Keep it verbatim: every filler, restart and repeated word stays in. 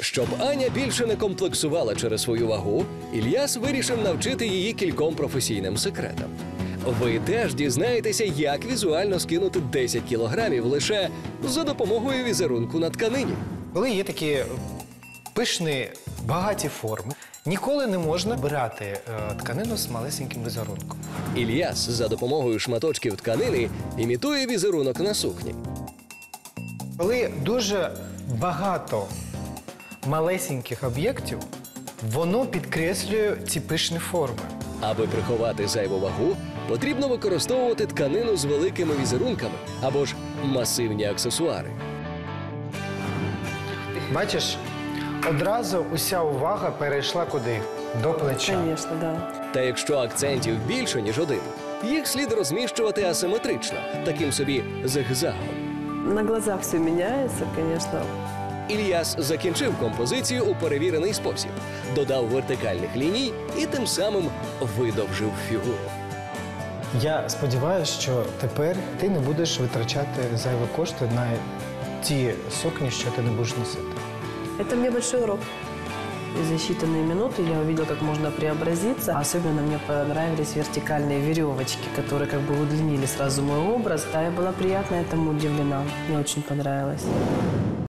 Щоб Аня більше не комплексувала через свою вагу, Ільяс вирішив навчити її кільком професійним секретам. Ви теж дізнаєтеся, як візуально скинути десять кілограмів лише за допомогою візерунку на тканині. Коли є такі пишні, багаті форми, ніколи не можна брати е, тканину з малесеньким візерунком. Ільяс за допомогою шматочків тканини імітує візерунок на сукні. Коли дуже багато малесеньких об'єктів, воно підкреслює ці пишні форми. Аби приховати зайву вагу, потрібно використовувати тканину з великими візерунками або ж масивні аксесуари. Бачиш, одразу уся увага перейшла куди? До плеча. Конечно, да. Та якщо акцентів більше, ніж один, їх слід розміщувати асиметрично, таким собі зигзагом. На глазах все меняется, конечно. Ільяс закінчив композицію у перевірений спосіб, додав вертикальних ліній і тим самим видовжив фігуру. Я сподіваюся, що тепер ти не будеш витрачати зайві кошти на ті сукні, що ти не будеш носити. Это мне большой урок. И за считанные минуты я увидела, как можно преобразиться. Особенно мне понравились вертикальные веревочки, которые как бы удлинили сразу мой образ. Да, я была приятно этому удивлена. Мне очень понравилось.